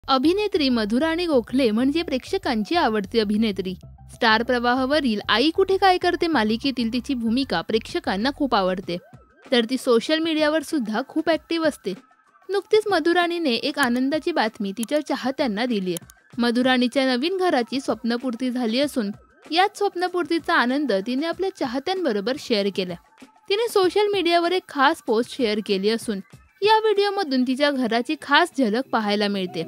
अभिनेत्री मधुराणी गोखले म्हणजे प्रेक्षकांची आवडती अभिनेत्री. स्टार प्रवाहावरील आई कुठे काय करते मालिकेतील तिची भूमिका प्रेक्षकांना खूप आवडते. तर ती सोशल मीडियावर सुद्धा खूप ॲक्टिव्ह असते. नुकतीच मधुराणीने एक आनंदाची बातमी तिच्या चाहत्यांना दिली आहे. मधुराणीच्या नवीन घराची स्वप्नपूर्ती झाली असून याच स्वप्नपूर्तीचा आनंद तिने आपल्या चाहत्यांबरोबर शेअर केला. तिने सोशल मीडियावर एक खास पोस्ट शेअर केली असून या व्हिडिओमधून तिच्या घराची खास झलक पाहायला मिळते.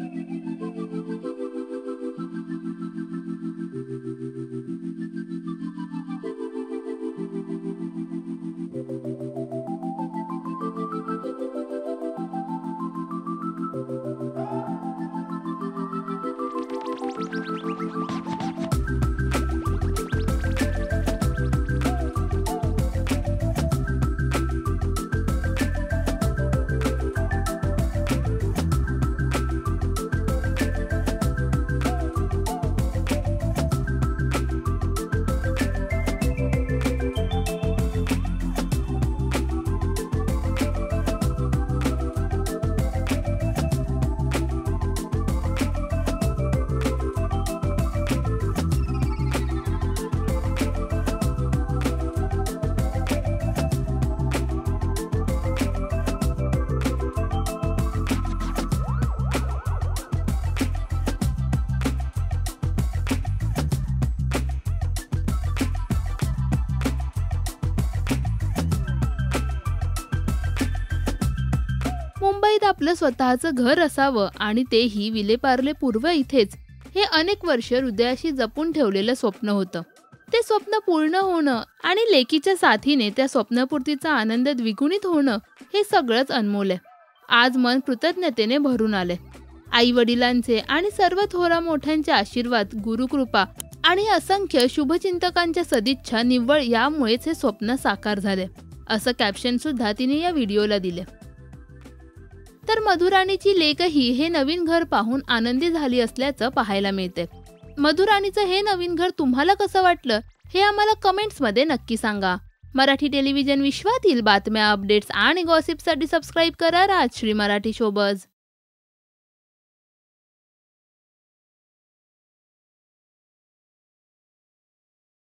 मुंबईत आपलं स्वतःचं घर असावं आणि तेही विलेपार्ले पूर्व इथेच, हे अनेक वर्ष हृदयाशी जपून ठेवलेलं स्वप्न होतं. ते स्वप्न पूर्ण होणं आणि लेकीच्या साथीने त्या स्वप्नपूर्तीचा आनंद द्विगुणित होणं हे सगळंच अनमोल आहे. आज मन कृतज्ञतेने भरून आले. आई वडिलांचे आणि सर्व थोरा मोठ्यांचे आशीर्वाद, गुरुकृपा आणि असंख्य शुभचिंतकांच्या सदिच्छा निव्वळ यामुळेच हे स्वप्न साकार झाले, असं कॅप्शन सुद्धा तिने या व्हिडिओला दिले. तर मधुराणीची लेकही हे नवीन घर पाहून आनंदी झाली असल्याचं पाहायला मिळते. मधुराणीचं हे नवीन घर तुम्हाला कसं वाटलं हे आम्हाला कमेंट्समध्ये नक्की सांगा. मराठी टेलिव्हिजन विश्वातील बातम्या, अपडेट्स आणि गॉसिपसाठी सबस्क्राईब करा राजश्री मराठी शोबज.